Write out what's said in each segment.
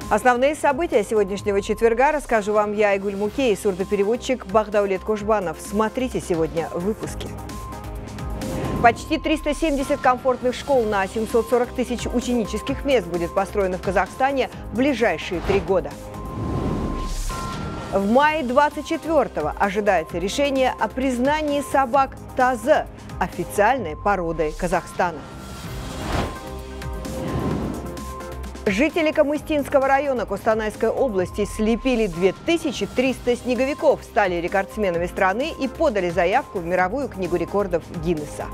Основные события сегодняшнего четверга расскажу вам я, Айгуль Муке, и сурдопереводчик Бахдаулет Кошбанов. Смотрите сегодня в выпуске. Почти 370 комфортных школ на 740 тысяч ученических мест будет построено в Казахстане в ближайшие 3 года. В мае 24-го ожидается решение о признании собак Тазы официальной породой Казахстана. Жители Камыстинского района Костанайской области слепили 2300 снеговиков, стали рекордсменами страны и подали заявку в мировую книгу рекордов Гиннесса.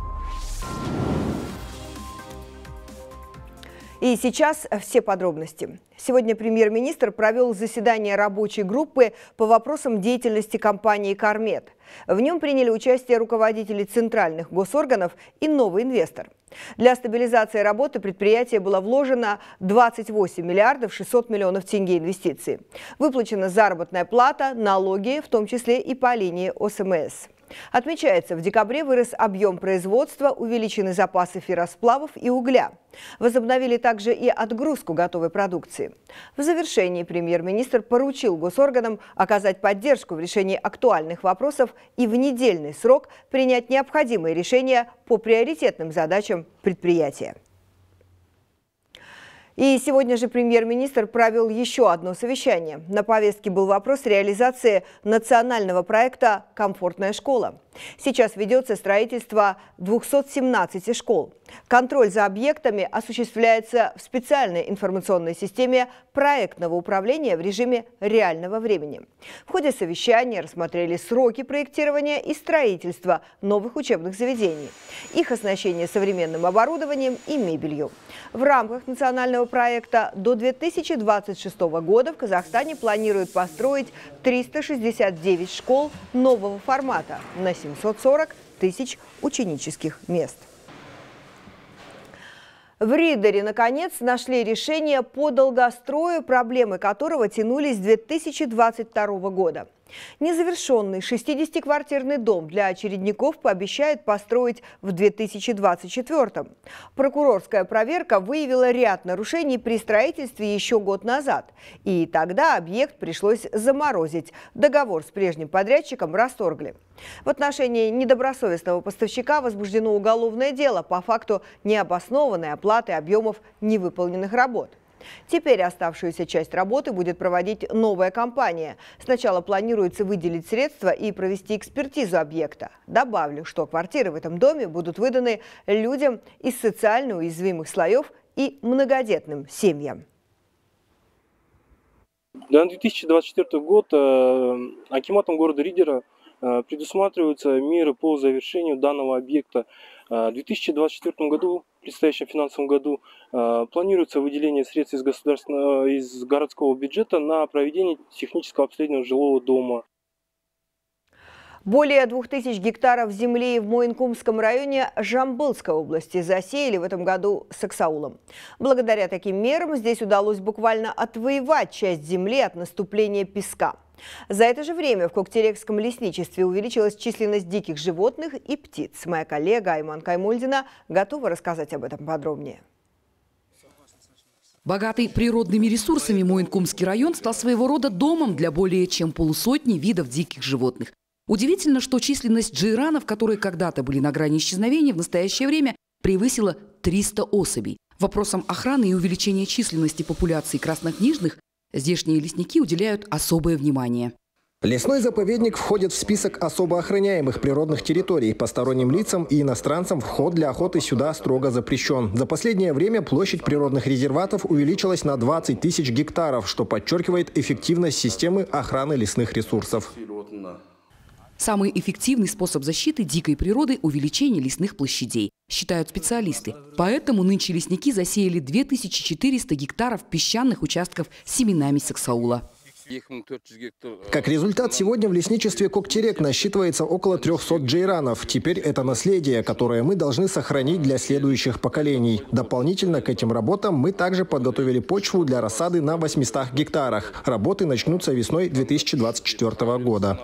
И сейчас все подробности. Сегодня премьер-министр провел заседание рабочей группы по вопросам деятельности компании «Кормет». В нем приняли участие руководители центральных госорганов и новый инвестор. Для стабилизации работы предприятия было вложено 28 миллиардов 600 миллионов тенге инвестиций. Выплачена заработная плата, налоги, в том числе и по линии ОСМС. Отмечается, в декабре вырос объем производства, увеличены запасы ферросплавов и угля. Возобновили также и отгрузку готовой продукции. В завершении премьер-министр поручил госорганам оказать поддержку в решении актуальных вопросов и в недельный срок принять необходимые решения по приоритетным задачам предприятия. И сегодня же премьер-министр провел еще одно совещание. На повестке был вопрос реализации национального проекта «Комфортная школа». Сейчас ведется строительство 217 школ. Контроль за объектами осуществляется в специальной информационной системе проектного управления в режиме реального времени. В ходе совещания рассмотрели сроки проектирования и строительства новых учебных заведений, их оснащение современным оборудованием и мебелью. В рамках национального проекта до 2026 года в Казахстане планируют построить 369 школ нового формата на 740 тысяч ученических мест. В Риддере, наконец, нашли решение по долгострою, проблемы которого тянулись с 2022 года. Незавершенный 60-квартирный дом для очередников пообещают построить в 2024-м. Прокурорская проверка выявила ряд нарушений при строительстве еще год назад. И тогда объект пришлось заморозить. Договор с прежним подрядчиком расторгли. В отношении недобросовестного поставщика возбуждено уголовное дело по факту необоснованной оплаты объемов невыполненных работ. Теперь оставшуюся часть работы будет проводить новая компания. Сначала планируется выделить средства и провести экспертизу объекта. Добавлю, что квартиры в этом доме будут выданы людям из социально уязвимых слоев и многодетным семьям. На 2024 год акиматом города Риддера предусматриваются меры по завершению данного объекта. В 2024 году, в предстоящем финансовом году, планируется выделение средств из городского бюджета на проведение технического обследования жилого дома. Более 2000 гектаров земли в Моинкумском районе Жамбылской области засеяли в этом году саксаулом. Благодаря таким мерам здесь удалось буквально отвоевать часть земли от наступления песка. За это же время в Коктерекском лесничестве увеличилась численность диких животных и птиц. Моя коллега Айман Каймульдина готова рассказать об этом подробнее. Богатый природными ресурсами Моинкумский район стал своего рода домом для более чем полусотни видов диких животных. Удивительно, что численность джейранов, которые когда-то были на грани исчезновения, в настоящее время превысила 300 особей. Вопросам охраны и увеличения численности популяции краснокнижных здешние лесники уделяют особое внимание. Лесной заповедник входит в список особо охраняемых природных территорий. Посторонним лицам и иностранцам вход для охоты сюда строго запрещен. За последнее время площадь природных резерватов увеличилась на 20 тысяч гектаров, что подчеркивает эффективность системы охраны лесных ресурсов. Самый эффективный способ защиты дикой природы – увеличение лесных площадей, считают специалисты. Поэтому нынче лесники засеяли 2400 гектаров песчаных участков семенами саксаула. Как результат, сегодня в лесничестве Коктерек насчитывается около 300 джейранов. Теперь это наследие, которое мы должны сохранить для следующих поколений. Дополнительно к этим работам мы также подготовили почву для рассады на 800 гектарах. Работы начнутся весной 2024 года.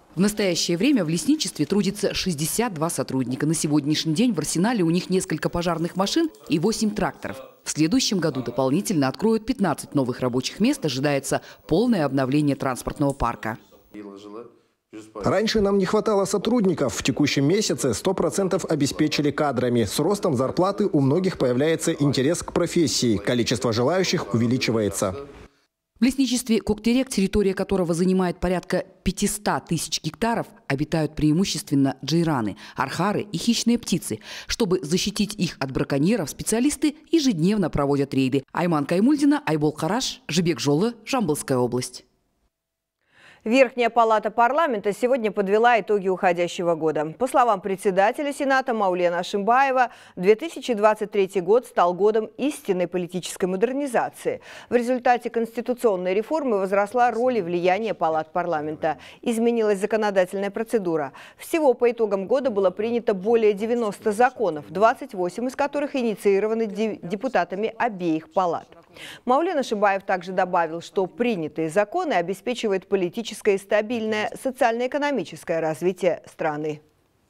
В настоящее время в лесничестве трудится 62 сотрудника. На сегодняшний день в арсенале у них несколько пожарных машин и 8 тракторов. В следующем году дополнительно откроют 15 новых рабочих мест. Ожидается полное обновление транспортного парка. Раньше нам не хватало сотрудников. В текущем месяце 100% обеспечили кадрами. С ростом зарплаты у многих появляется интерес к профессии. Количество желающих увеличивается. В лесничестве Коктерек, территория которого занимает порядка 500 тысяч гектаров, обитают преимущественно джейраны, архары и хищные птицы. Чтобы защитить их от браконьеров, специалисты ежедневно проводят рейды. Айман Каймульдина, Айбол Караш, Жибек Жолы, Жамбылская область. Верхняя палата парламента сегодня подвела итоги уходящего года. По словам председателя Сената Маулена Ашимбаева, 2023 год стал годом истинной политической модернизации. В результате конституционной реформы возросла роль и влияние палат парламента. Изменилась законодательная процедура. Всего по итогам года было принято более 90 законов, 28 из которых инициированы депутатами обеих палат. Маулен Ашимбаев также добавил, что принятые законы обеспечивают политическое и стабильное социально-экономическое развитие страны.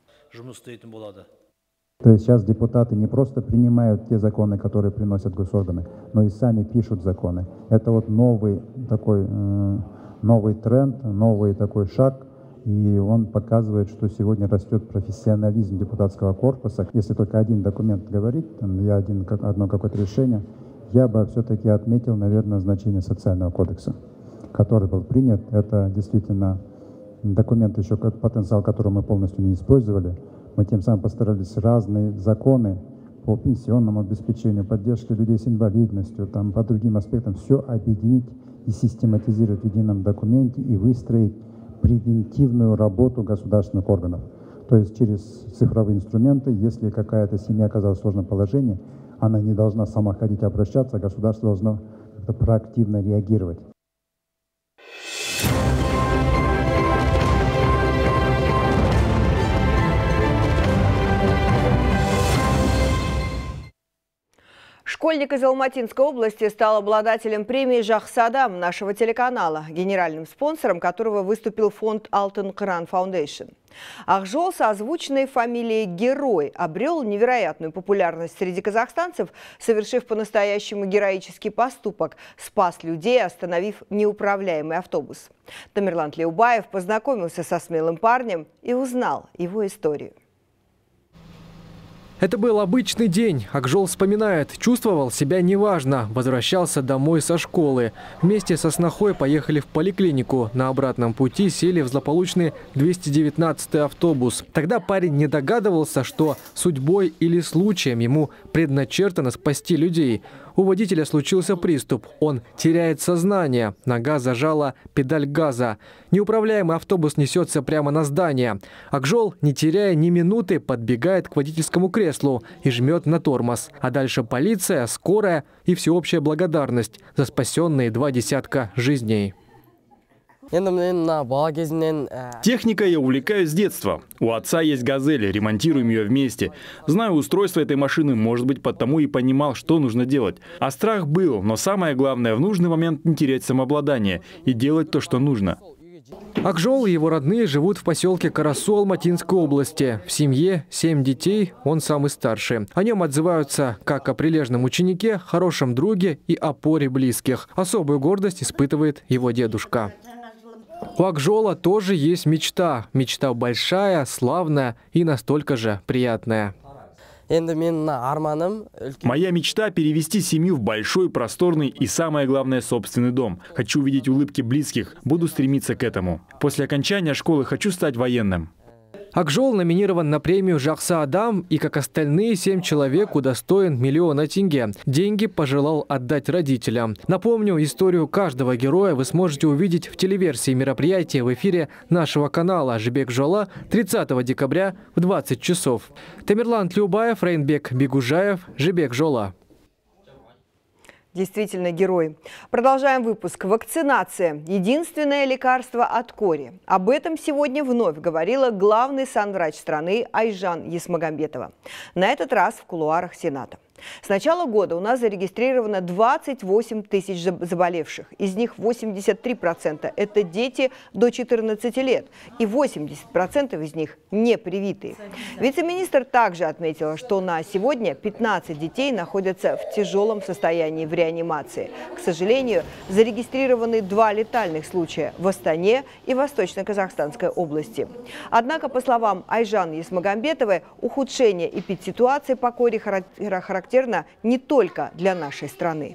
То есть сейчас депутаты не просто принимают те законы, которые приносят госорганы, но и сами пишут законы. Это вот новый тренд, новый такой шаг. И он показывает, что сегодня растет профессионализм депутатского корпуса. Если только один документ говорить, одно какое-то решение, я бы все-таки отметил, наверное, значение социального кодекса, который был принят. Это действительно документ, еще потенциал, который мы полностью не использовали. Мы тем самым постарались разные законы по пенсионному обеспечению, поддержке людей с инвалидностью, по другим аспектам, все объединить и систематизировать в едином документе и выстроить превентивную работу государственных органов. То есть через цифровые инструменты, если какая-то семья оказалась в сложном положении, она не должна сама ходить обращаться, а государство должно как-то проактивно реагировать. Школьник из Алматинской области стал обладателем премии «Жахсадам» нашего телеканала, генеральным спонсором которого выступил фонд Алтын Кыран Foundation. Акжол с озвученной фамилией «Герой» обрел невероятную популярность среди казахстанцев, совершив по-настоящему героический поступок – спас людей, остановив неуправляемый автобус. Тамерлан Тлеубаев познакомился со смелым парнем и узнал его историю. Это был обычный день. Акжол вспоминает, чувствовал себя неважно. Возвращался домой со школы. Вместе со снохой поехали в поликлинику. На обратном пути сели в злополучный 219-й автобус. Тогда парень не догадывался, что судьбой или случаем ему предначертано спасти людей. У водителя случился приступ. Он теряет сознание. Нога зажала педаль газа. Неуправляемый автобус несется прямо на здание. Акжол, не теряя ни минуты, подбегает к водительскому креслу и жмет на тормоз. А дальше полиция, скорая и всеобщая благодарность за спасенные 20 жизней. Техникой я увлекаюсь с детства. У отца есть «Газель», ремонтируем ее вместе. Знаю устройство этой машины, может быть, потому и понимал, что нужно делать. А страх был, но самое главное, в нужный момент не терять самообладание и делать то, что нужно. Акжол и его родные живут в поселке Карасу Алматинской области. В семье 7 детей, он самый старший. О нем отзываются как о прилежном ученике, хорошем друге и опоре близких. Особую гордость испытывает его дедушка. У Акжола тоже есть мечта. Мечта большая, славная и настолько же приятная. Моя мечта – перевести семью в большой, просторный и, самое главное, собственный дом. Хочу увидеть улыбки близких, буду стремиться к этому. После окончания школы хочу стать военным. Акжол номинирован на премию «Жахсадам» и, как остальные 7 человек, удостоен 1 миллиона тенге. Деньги пожелал отдать родителям. Напомню, историю каждого героя вы сможете увидеть в телеверсии мероприятия в эфире нашего канала «Жибек Жола» 30 декабря в 20 часов. Тамерлан Тлеубаев, Рейнбек Бигужаев, «Жибек Жола». Действительно герой. Продолжаем выпуск. Вакцинация – единственное лекарство от кори. Об этом сегодня вновь говорила главный санврач страны Айжан Есмагамбетова. На этот раз в кулуарах Сената. С начала года у нас зарегистрировано 28 тысяч заболевших. Из них 83% – это дети до 14 лет, и 80% из них не привитые. Вице-министр также отметила, что на сегодня 15 детей находятся в тяжелом состоянии в реанимации. К сожалению, зарегистрированы 2 летальных случая в Астане и Восточно-Казахстанской области. Однако, по словам Айжан Есмагамбетовой, ухудшение эпидситуации по коре характерно не только для нашей страны.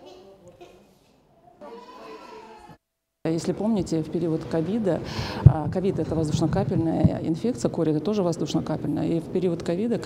Если помните, в период ковида, ковид – это воздушно-капельная инфекция, кори – это тоже воздушно-капельная, и в период ковида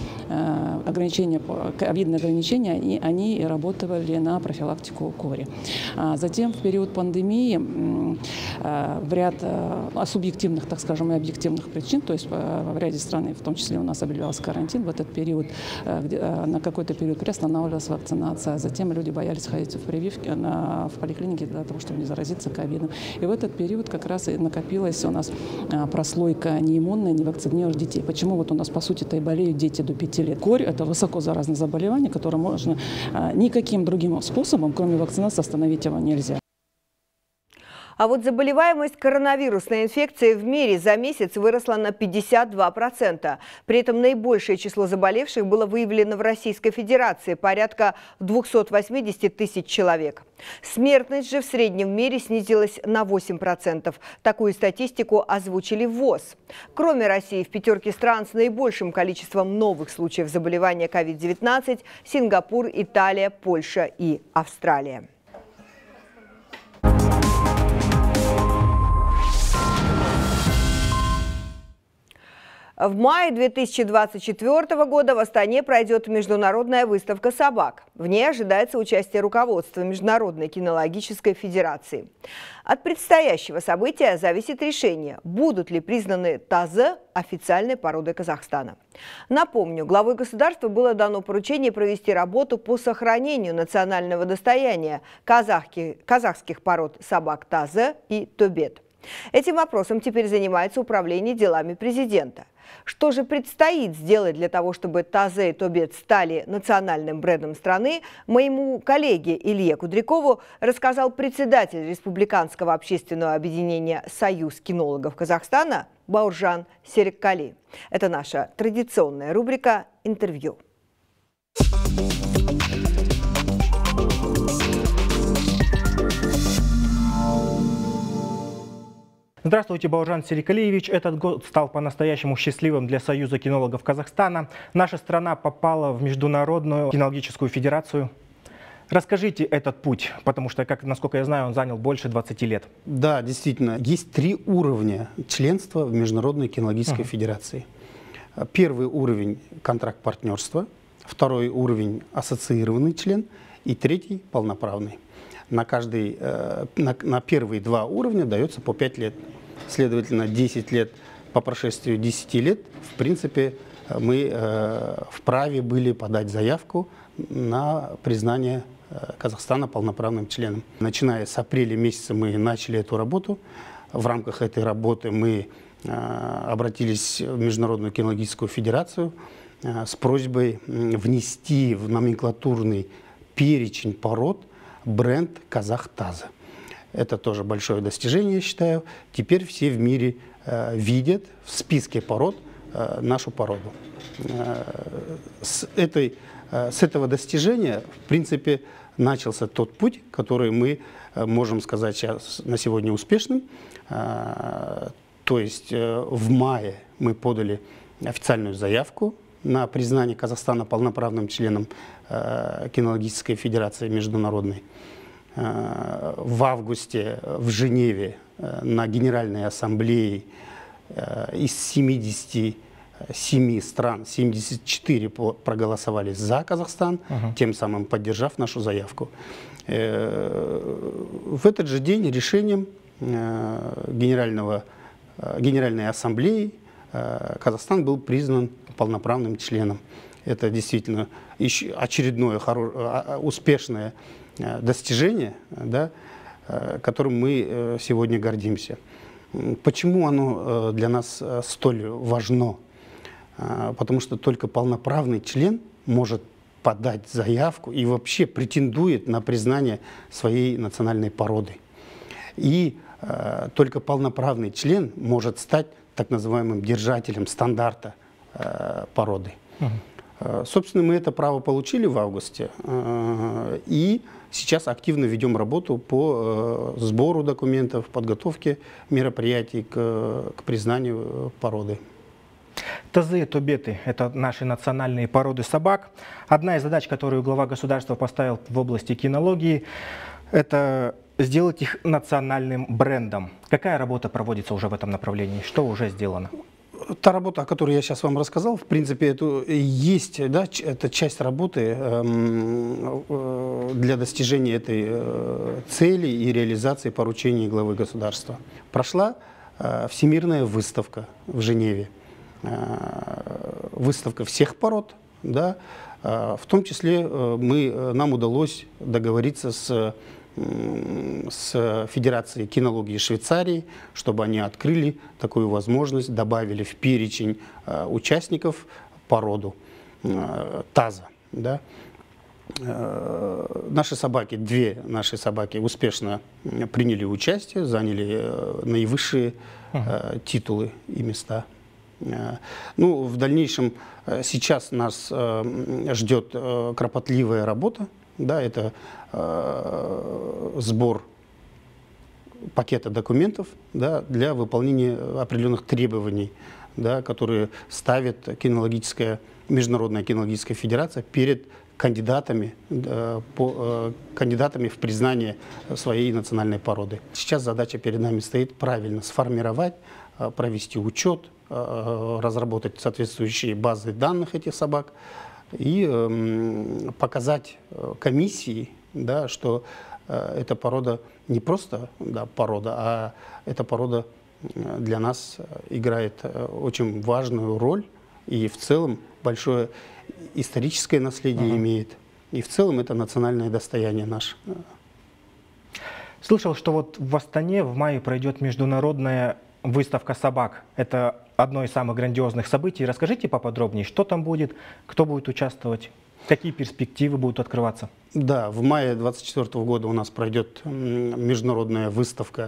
ковидные ограничения, они работали на профилактику кори. Затем в период пандемии в ряд субъективных, так скажем, и объективных причин, то есть в ряде стран, в том числе у нас объявлялся карантин, в этот период, на какой-то период приостанавливалась вакцинация, затем люди боялись ходить в прививки, в поликлинике для того, чтобы не заразиться ковидом. И в этот период как раз и накопилась у нас прослойка неиммунная, невакцинированных детей. Почему вот у нас, по сути-то, и болеют дети до 5 лет? Корь – это высоко заразное заболевание, которое можно никаким другим способом, кроме вакцинации, остановить его нельзя. А вот заболеваемость коронавирусной инфекцией в мире за месяц выросла на 52%. При этом наибольшее число заболевших было выявлено в Российской Федерации – порядка 280 тысяч человек. Смертность же в среднем в мире снизилась на 8%. Такую статистику озвучили в ВОЗ. Кроме России, в пятерке стран с наибольшим количеством новых случаев заболевания COVID-19 – Сингапур, Италия, Польша и Австралия. В мае 2024 года в Астане пройдет международная выставка собак. В ней ожидается участие руководства Международной кинологической федерации. От предстоящего события зависит решение, будут ли признаны тазы официальной породой Казахстана. Напомню, главой государства было дано поручение провести работу по сохранению национального достояния казахских пород собак тазы и тобет. Этим вопросом теперь занимается Управление делами президента. Что же предстоит сделать для того, чтобы тазы и тобет стали национальным брендом страны, моему коллеге Илье Кудрякову рассказал председатель Республиканского общественного объединения «Союз кинологов Казахстана» Бауржан Сериккали. Это наша традиционная рубрика «Интервью». Здравствуйте, Бауржан Сериккалиевич. Этот год стал по-настоящему счастливым для Союза кинологов Казахстана. Наша страна попала в Международную кинологическую федерацию. Расскажите этот путь, потому что, насколько я знаю, он занял больше 20 лет. Да, действительно. Есть 3 уровня членства в Международной кинологической федерации. Первый уровень – контракт партнерства, второй уровень – ассоциированный член и третий – полноправный. На первые 2 уровня дается по 5 лет. Следовательно, 10 лет, по прошествию 10 лет, в принципе, мы вправе были подать заявку на признание Казахстана полноправным членом. Начиная с апреля месяца мы начали эту работу. В рамках этой работы мы обратились в Международную кинологическую федерацию с просьбой внести в номенклатурный перечень пород бренд «Казахтаза». Это тоже большое достижение, я считаю. Теперь все в мире видят в списке пород нашу породу. С этого достижения, в принципе, начался тот путь, который мы можем сказать сейчас на сегодня успешным. То есть в мае мы подали официальную заявку на признание Казахстана полноправным членом кинологической федерации международной. В августе в Женеве на Генеральной ассамблее из 77 стран 74 проголосовали за Казахстан, тем самым поддержав нашу заявку. В этот же день решением Генеральной ассамблеи Казахстан был признан полноправным членом. Это действительно очередное успешное достижение, да, которым мы сегодня гордимся. Почему оно для нас столь важно? Потому что только полноправный член может подать заявку и вообще претендует на признание своей национальной породы. И только полноправный член может стать так называемым держателем стандарта породы. Собственно, мы это право получили в августе, и сейчас активно ведем работу по сбору документов, подготовке мероприятий к признанию породы. Тазы, тубеты – это наши национальные породы собак. Одна из задач, которую глава государства поставил в области кинологии, это сделать их национальным брендом. Какая работа проводится уже в этом направлении? Что уже сделано? Та работа, о которой я сейчас вам рассказал, в принципе, это есть, да, это часть работы для достижения этой цели и реализации поручений главы государства. Прошла всемирная выставка в Женеве. Выставка всех пород, да, в том числе нам удалось договориться с Федерацией кинологии Швейцарии, чтобы они открыли такую возможность, добавили в перечень участников породу таза. Да. Наши собаки, две наши собаки успешно приняли участие, заняли наивысшие титулы и места. Ну, в дальнейшем сейчас нас ждет кропотливая работа. Да, это сбор пакета документов, да, для выполнения определенных требований, да, которые ставит Международная кинологическая федерация перед кандидатами, кандидатами в признание своей национальной породы. Сейчас задача перед нами стоит правильно сформировать, провести учет, разработать соответствующие базы данных этих собак и показать комиссии, да, что эта порода не просто, да, порода, а эта порода для нас играет очень важную роль и в целом большое историческое наследие имеет. И в целом это национальное достояние наше. Слышал, что вот в Астане в мае пройдет международная выставка собак. Это одно из самых грандиозных событий. Расскажите поподробнее, что там будет, кто будет участвовать, какие перспективы будут открываться? Да, в мае 2024 года у нас пройдет международная выставка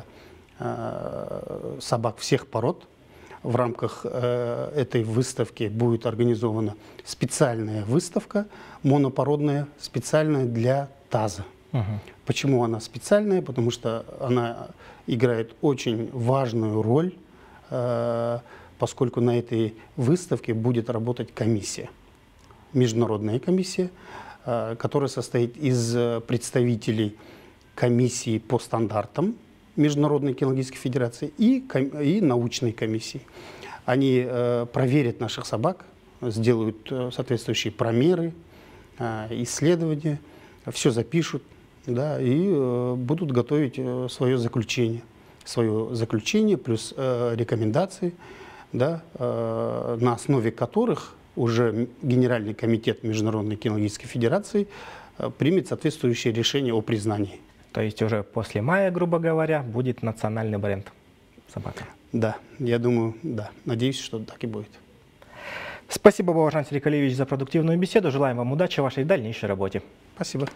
собак всех пород. В рамках этой выставки будет организована специальная выставка, монопородная, специальная для таза. Почему она специальная? Потому что она играет очень важную роль, поскольку на этой выставке будет работать комиссия, международная комиссия, которая состоит из представителей комиссии по стандартам Международной кинологической федерации и научной комиссии. Они проверят наших собак, сделают соответствующие промеры, исследования, все запишут, да, и будут готовить свое заключение. Свое заключение плюс рекомендации, да, на основе которых уже Генеральный комитет Международной кинологической федерации примет соответствующее решение о признании. То есть уже после мая, грубо говоря, будет национальный бренд собака? Да, я думаю, да. Надеюсь, что так и будет. Спасибо, Бауыржан Серикалиевич, за продуктивную беседу. Желаем вам удачи в вашей дальнейшей работе. Спасибо.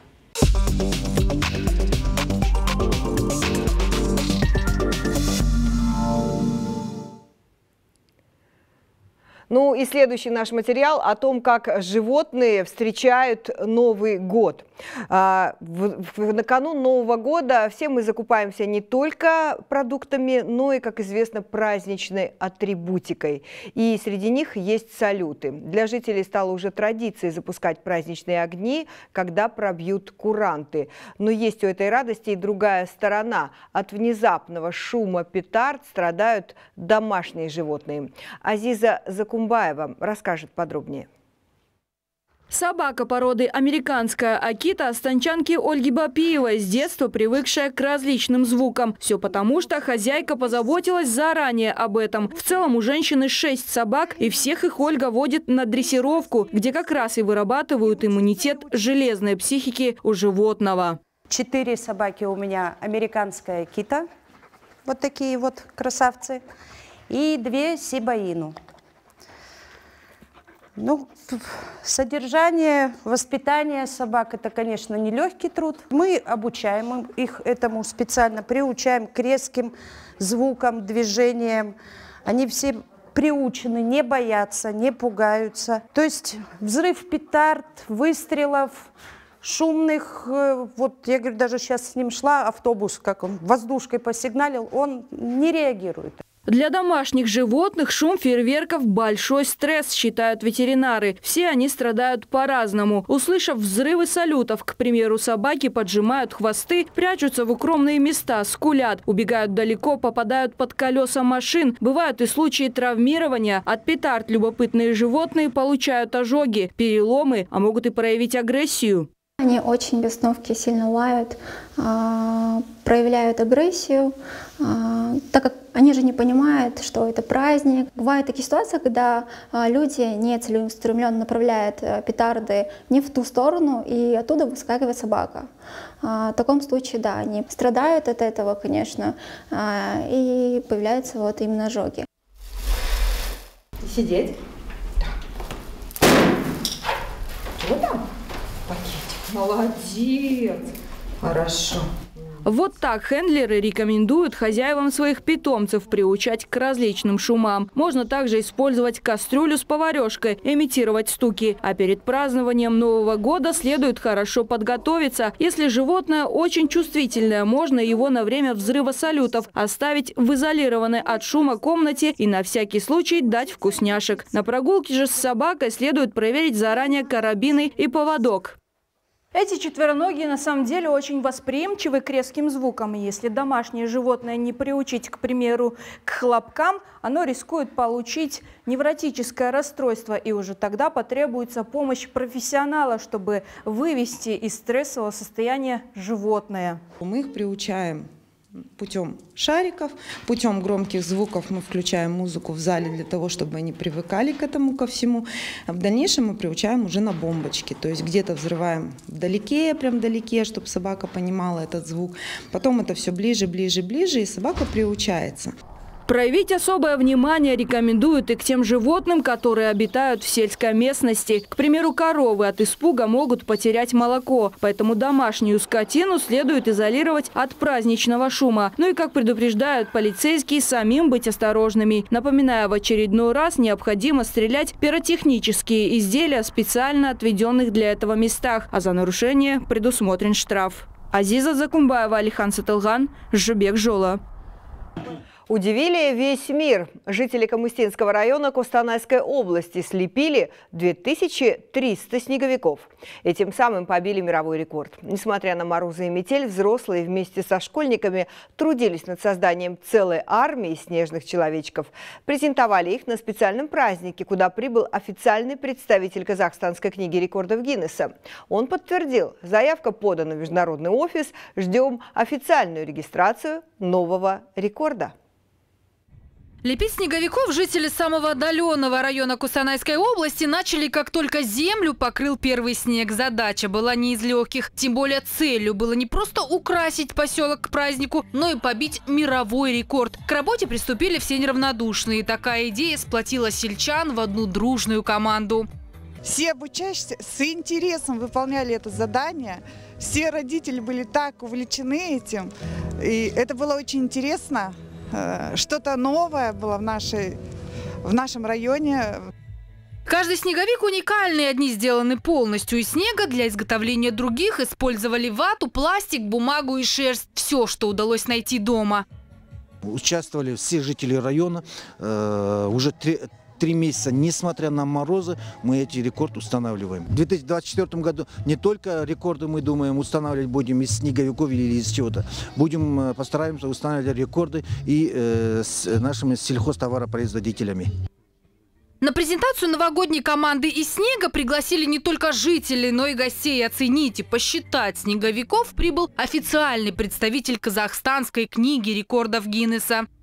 Ну и следующий наш материал о том, как животные встречают Новый год. Накануне Нового года все мы закупаемся не только продуктами, но и, как известно, праздничной атрибутикой. И среди них есть салюты. Для жителей стало уже традицией запускать праздничные огни, когда пробьют куранты. Но есть у этой радости и другая сторона. От внезапного шума петард страдают домашние животные. Азиза Закумбаева расскажет подробнее. Собака породы американская акита станчанки Ольги Бапиевой, с детства привыкшая к различным звукам. Все потому, что хозяйка позаботилась заранее об этом. В целом у женщины 6 собак, и всех их Ольга водит на дрессировку, где как раз и вырабатывают иммунитет железной психики у животного. 4 собаки у меня американская акита, вот такие вот красавцы, и 2 сибаину. Ну, содержание, воспитание собак – это, конечно, нелегкий труд. Мы обучаем их этому специально, приучаем к резким звукам, движениям. Они все приучены, не боятся, не пугаются. То есть взрыв петард, выстрелов, шумных, вот я говорю, даже сейчас с ним шла автобус, как он воздушкой посигналил, он не реагирует. Для домашних животных шум фейерверков – большой стресс, считают ветеринары. Все они страдают по-разному. Услышав взрывы салютов, к примеру, собаки поджимают хвосты, прячутся в укромные места, скулят, убегают далеко, попадают под колеса машин. Бывают и случаи травмирования. От петард любопытные животные получают ожоги, переломы, а могут и проявить агрессию. Они очень без остановки сильно лают, проявляют агрессию, так как они же не понимают, что это праздник. Бывают такие ситуации, когда люди нецелеустремленно направляют петарды не в ту сторону, и оттуда выскакивает собака. В таком случае, да, они страдают от этого, конечно, и появляются вот именно ожоги. Сидеть. Вот там. Молодец! Хорошо. Вот так хендлеры рекомендуют хозяевам своих питомцев приучать к различным шумам. Можно также использовать кастрюлю с поварешкой, имитировать стуки. А перед празднованием Нового года следует хорошо подготовиться. Если животное очень чувствительное, можно его на время взрыва салютов оставить в изолированной от шума комнате и на всякий случай дать вкусняшек. На прогулке же с собакой следует проверить заранее карабины и поводок. Эти четвероногие на самом деле очень восприимчивы к резким звукам. Если домашнее животное не приучить, к примеру, к хлопкам, оно рискует получить невротическое расстройство. И уже тогда потребуется помощь профессионала, чтобы вывести из стрессового состояния животное. Мы их приучаем путем шариков, путем громких звуков. Мы включаем музыку в зале для того, чтобы они привыкали к этому ко всему. А в дальнейшем мы приучаем уже на бомбочки. То есть где-то взрываем вдалеке, прям вдалеке, чтобы собака понимала этот звук. Потом это все ближе, ближе, ближе, и собака приучается. Проявить особое внимание рекомендуют и к тем животным, которые обитают в сельской местности. К примеру, коровы от испуга могут потерять молоко, поэтому домашнюю скотину следует изолировать от праздничного шума. Ну и, как предупреждают полицейские, самим быть осторожными. Напоминая в очередной раз, необходимо стрелять пиротехнические изделия в специально отведенных для этого местах, а за нарушение предусмотрен штраф. Азиза Закумбаева, Алихан Сатылган, Жубек Жола. Удивили весь мир. Жители Камыстинского района Костанайской области слепили 2300 снеговиков. Этим самым побили мировой рекорд. Несмотря на морозы и метель, взрослые вместе со школьниками трудились над созданием целой армии снежных человечков. Презентовали их на специальном празднике, куда прибыл официальный представитель Казахстанской книги рекордов Гиннесса. Он подтвердил, заявка подана в международный офис, ждем официальную регистрацию нового рекорда. Лепить снеговиков жители самого отдаленного района Костанайской области начали, как только землю покрыл первый снег. Задача была не из легких. Тем более целью было не просто украсить поселок к празднику, но и побить мировой рекорд. К работе приступили все неравнодушные. Такая идея сплотила сельчан в одну дружную команду. Все обучающиеся с интересом выполняли это задание. Все родители были так увлечены этим. И это было очень интересно. Что-то новое было в нашем районе. Каждый снеговик уникальный. Одни сделаны полностью из снега, для изготовления других использовали вату, пластик, бумагу и шерсть. Все, что удалось найти дома. Участвовали все жители района. Уже 3 месяца, несмотря на морозы, мы эти рекорды устанавливаем. В 2024 году не только рекорды, мы думаем, устанавливать будем из снеговиков или из чего-то. Постараемся устанавливать рекорды и с нашими сельхозтоваропроизводителями. На презентацию новогодней команды из снега пригласили не только жителей, но и гостей. Оценить и посчитать снеговиков прибыл официальный представитель Казахстанской книги рекордов Гиннесса.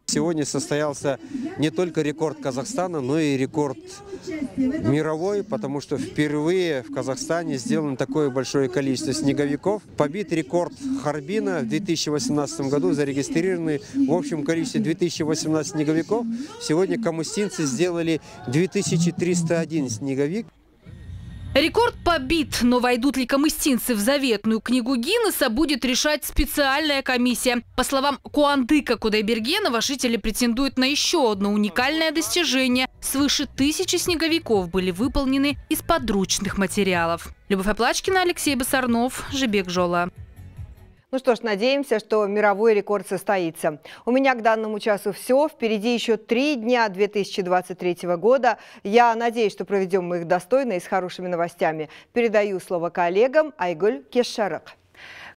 Сегодня состоялся не только рекорд Казахстана, но и рекорд мировой, потому что впервые в Казахстане сделано такое большое количество снеговиков. Побит рекорд Харбина в 2018 году, зарегистрированы в общем количестве 2018 снеговиков. Сегодня камыстинцы сделали 2301 снеговик. Рекорд побит, но войдут ли камыстинцы в заветную книгу Гиннесса, будет решать специальная комиссия. По словам Куандыка Кудайбергенова, жители претендуют на еще одно уникальное достижение. Свыше 1000 снеговиков были выполнены из подручных материалов. Любовь Оплачкина, Алексей Басарнов, Жибек Жола. Ну что ж, надеемся, что мировой рекорд состоится. У меня к данному часу все. Впереди еще 3 дня 2023 года. Я надеюсь, что проведем мы их достойно и с хорошими новостями. Передаю слово коллегам. Айгуль Кешарык.